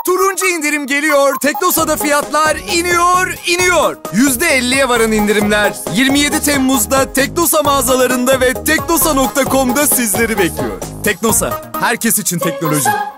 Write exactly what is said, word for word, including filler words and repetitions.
Turuncu indirim geliyor. Teknosa'da fiyatlar iniyor, iniyor. yüzde elliye varan indirimler yirmi yedi Temmuz'da Teknosa mağazalarında ve teknosa nokta com'da sizleri bekliyor. Teknosa, herkes için teknoloji.